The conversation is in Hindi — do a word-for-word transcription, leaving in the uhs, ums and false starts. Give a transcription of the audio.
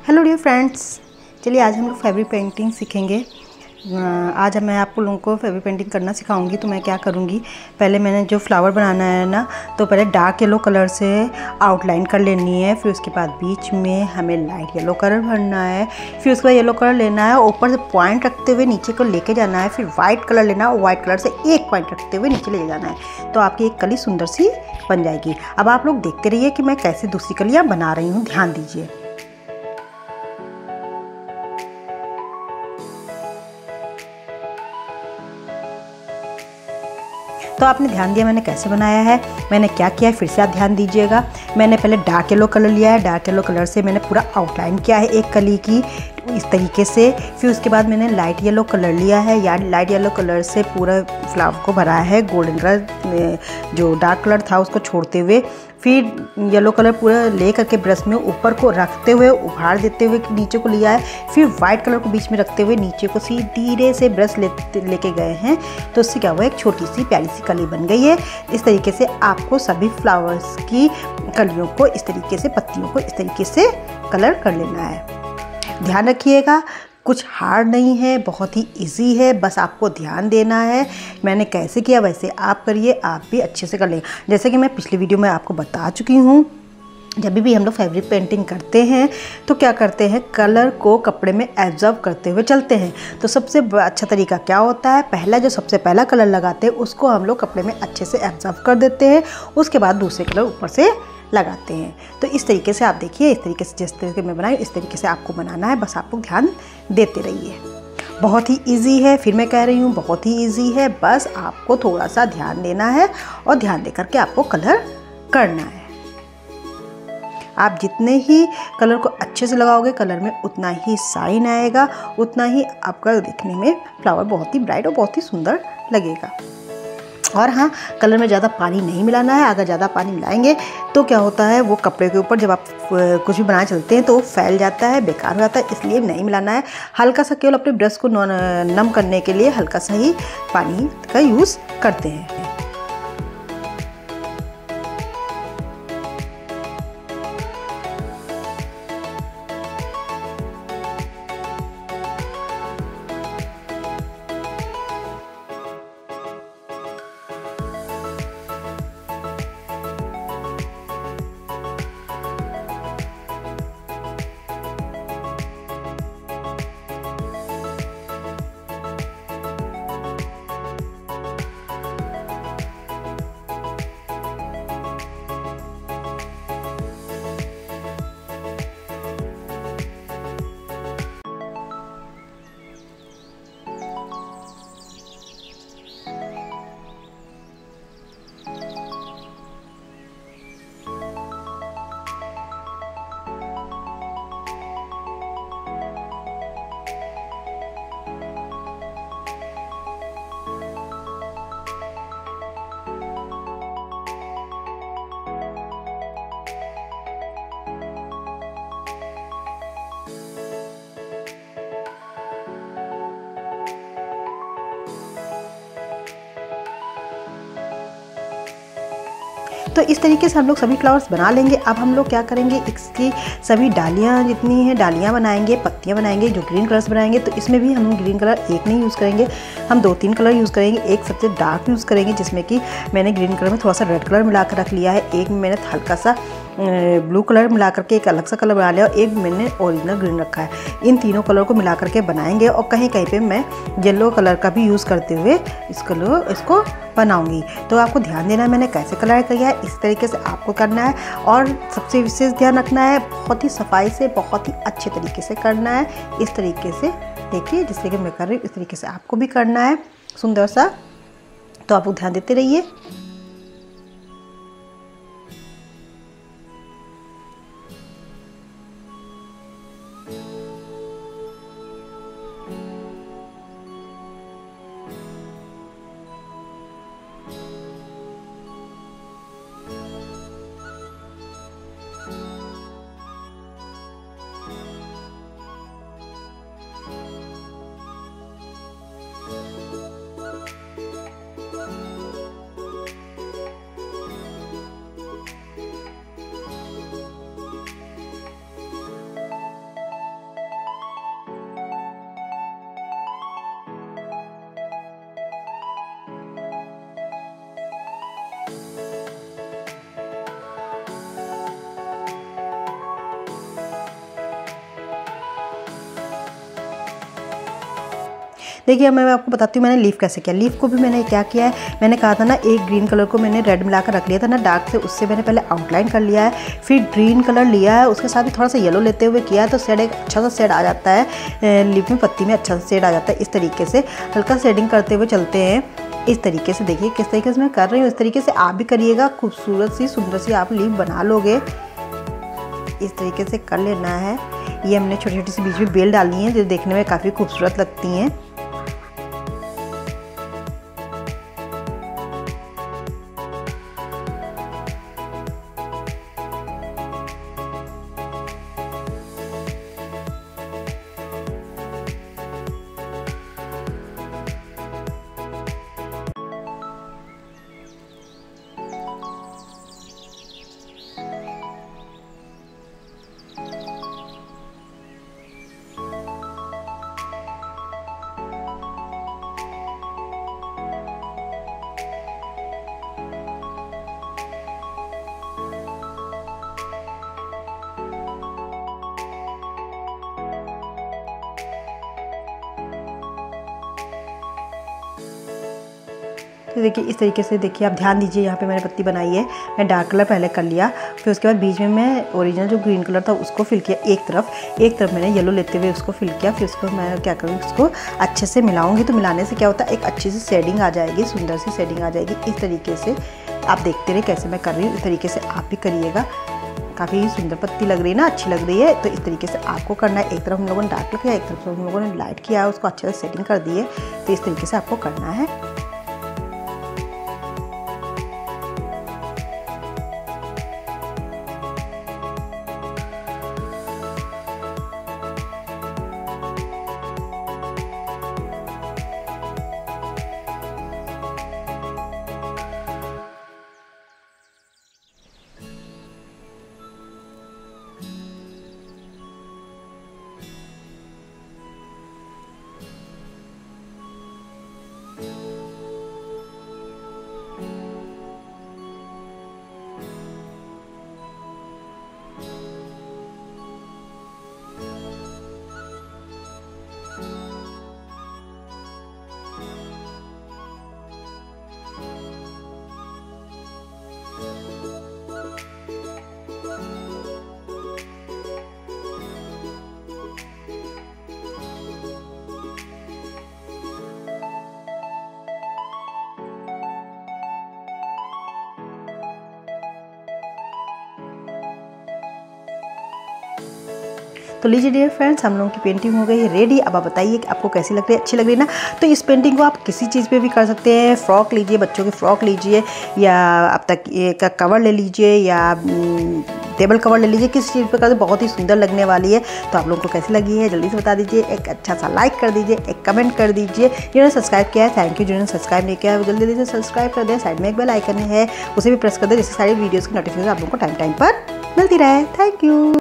हेलो डियर फ्रेंड्स, चलिए आज हम लोग फैब्रिक पेंटिंग सीखेंगे। आज मैं आपको लोगों को फैब्रिक पेंटिंग करना सिखाऊंगी। तो मैं क्या करूंगी, पहले मैंने जो फ्लावर बनाना है ना, तो पहले डार्क येलो कलर से आउटलाइन कर लेनी है। फिर उसके बाद बीच में हमें लाइट येलो कलर भरना है। फिर उसके बाद येलो कलर लेना है, ऊपर से पॉइंट रखते हुए नीचे को लेके जाना है। फिर वाइट कलर लेना है और वाइट कलर से एक पॉइंट रखते हुए नीचे ले जाना है, तो आपकी एक कली सुंदर सी बन जाएगी। अब आप लोग देखते रहिए कि मैं कैसे दूसरी कलियाँ बना रही हूँ, ध्यान दीजिए। तो आपने ध्यान दिया मैंने कैसे बनाया है, मैंने क्या किया है, फिर से आप ध्यान दीजिएगा। मैंने पहले डार्क येलो कलर लिया है, डार्क येलो कलर से मैंने पूरा आउटलाइन किया है एक कली की इस तरीके से। फिर उसके बाद मैंने लाइट येलो कलर लिया है, या लाइट येलो कलर से पूरा फ्लावर को भरा है। गोल्डन कलर जो डार्क कलर था उसको छोड़ते हुए फिर येलो कलर पूरा ले करके ब्रश में ऊपर को रखते हुए उभार देते हुए नीचे को लिया है। फिर वाइट कलर को बीच में रखते हुए नीचे को सी धीरे से ब्रश ले लेके गए हैं, तो उससे क्या हुआ, एक छोटी सी प्यारी सी कली बन गई है। इस तरीके से आपको सभी फ्लावर्स की कलियों को इस तरीके से, पत्तियों को इस तरीके से कलर कर लेना है। ध्यान रखिएगा, कुछ हार्ड नहीं है, बहुत ही इजी है, बस आपको ध्यान देना है। मैंने कैसे किया वैसे आप करिए, आप भी अच्छे से कर लेंगे। जैसे कि मैं पिछली वीडियो में आपको बता चुकी हूँ, जब भी हम लोग फैब्रिक पेंटिंग करते हैं तो क्या करते हैं, कलर को कपड़े में एब्जॉर्ब करते हुए चलते हैं। तो सबसे अच्छा तरीका क्या होता है, पहला जो सबसे पहला कलर लगाते हैं उसको हम लोग कपड़े में अच्छे से एब्जॉर्ब कर देते हैं, उसके बाद दूसरे कलर ऊपर से लगाते हैं। तो इस तरीके से आप देखिए, इस तरीके से जिस तरीके मैं बनाई इस तरीके से आपको बनाना है, बस आपको ध्यान देते रहिए। बहुत ही इजी है, फिर मैं कह रही हूँ बहुत ही इजी है, बस आपको थोड़ा सा ध्यान देना है और ध्यान दे करके आपको कलर करना है। आप जितने ही कलर को अच्छे से लगाओगे कलर में उतना ही शाइन आएगा, उतना ही आपका दिखने में फ्लावर बहुत ही ब्राइट और बहुत ही सुंदर लगेगा। और हाँ, कलर में ज़्यादा पानी नहीं मिलाना है। अगर ज़्यादा पानी मिलाएंगे तो क्या होता है, वो कपड़े के ऊपर जब आप कुछ भी बनाने चलते हैं तो वो फैल जाता है, बेकार हो जाता है, इसलिए नहीं मिलाना है। हल्का सा केवल अपने ब्रश को नम करने के लिए हल्का सा ही पानी का यूज़ करते हैं। तो इस तरीके से हम लोग सभी फ्लावर्स बना लेंगे। अब हम लोग क्या करेंगे, इसकी सभी डालियाँ जितनी हैं डालियाँ बनाएंगे, पत्तियाँ बनाएंगे। जो ग्रीन कलर्स बनाएंगे तो इसमें भी हम ग्रीन कलर एक नहीं यूज़ करेंगे, हम दो तीन कलर यूज़ करेंगे। एक सबसे डार्क यूज़ करेंगे जिसमें कि मैंने ग्रीन कलर में थोड़ा सा रेड कलर मिला कर रख लिया है, एक में मैंने हल्का सा ब्लू कलर मिला करके एक अलग सा कलर बना लिया और एक मैंने ओरिजिनल ग्रीन रखा है। इन तीनों कलर को मिला करके बनाएंगे और कहीं कहीं पे मैं येलो कलर का भी यूज़ करते हुए इस कलर इसको बनाऊंगी। तो आपको ध्यान देना है मैंने कैसे कलर किया है, इस तरीके से आपको करना है। और सबसे विशेष ध्यान रखना है, बहुत ही सफाई से, बहुत ही अच्छे तरीके से करना है। इस तरीके से देखिए, जिस तरीके मैं कर रही हूँ इस तरीके से आपको भी करना है सुंदर सा। तो आप ध्यान देते रहिए। देखिए मैं आपको बताती हूँ मैंने लीफ कैसे किया। लीफ को भी मैंने क्या किया है, मैंने कहा था ना एक ग्रीन कलर को मैंने रेड मिला कर रख लिया था ना डार्क से, उससे मैंने पहले आउटलाइन कर लिया है, फिर ग्रीन कलर लिया है, उसके साथ ही थोड़ा सा येलो लेते हुए किया है, तो शेड एक अच्छा सा शेड आ जाता है लीफ में, पत्ती में अच्छा सा शेड आ जाता है। इस तरीके से हल्का शेडिंग करते हुए चलते हैं। इस तरीके से देखिए किस तरीके से मैं कर रही हूँ, इस तरीके से आप भी करिएगा, खूबसूरत सी सुंदर सी आप लीफ बना लोगे। इस तरीके से कर लेना है। ये हमने छोटी छोटी सी बीच में बेल डाली हैं जो देखने में काफ़ी खूबसूरत लगती हैं। तो देखिए इस तरीके से देखिए आप ध्यान दीजिए, यहाँ पे मैंने पत्ती बनाई है, मैं डार्क कलर पहले कर लिया, फिर उसके बाद बीच में मैं ओरिजिनल जो ग्रीन कलर था उसको फिल किया एक तरफ, एक तरफ मैंने येलो लेते हुए उसको फिल किया। फिर उसको मैं क्या करूँगी, उसको अच्छे से मिलाऊंगी। तो मिलाने से क्या होता है, एक अच्छी सी शेडिंग आ जाएगी, सुंदर सी शेडिंग आ जाएगी। इस तरीके से आप देखते रहे कैसे मैं कर रही हूँ, इस तरीके से आप भी करिएगा। काफ़ी सुंदर पत्ती लग रही है ना, अच्छी लग रही है। तो इस तरीके से आपको करना है। एक तरफ हम लोगों ने डार्क किया, एक तरफ हम लोगों ने लाइट किया, उसको अच्छे से सेटिंग कर दी है। तो इस तरीके से आपको करना है। तो लीजिए डियर फ्रेंड्स, हम लोगों की पेंटिंग हो गई है रेडी। अब आप बताइए कि आपको कैसी लग रही है, अच्छी लग रही है ना। तो इस पेंटिंग को आप किसी चीज़ पे भी कर सकते हैं। फ्रॉक लीजिए, बच्चों की फ्रॉक लीजिए, या अब तक एक कवर ले लीजिए, या टेबल कवर ले लीजिए, किसी चीज़ पे कर दे, बहुत ही सुंदर लगने वाली है। तो आप लोगों को कैसी लगी है जल्दी से बता दीजिए, एक अच्छा सा लाइक कर दीजिए, एक कमेंट कर दीजिए। जिन्होंने सब्सक्राइब किया है थैंक यू, जिन्होंने सब्सक्राइब नहीं किया है वो जल्दी जल्दी से सब्सक्राइब कर दें। साइड में एक बेल आइकन है, उसे भी प्रेस कर दें, जिससे सारी वीडियोज़ की नोटिफिकेशन आप लोगों को टाइम टाइम पर मिलती रहे। Thank you.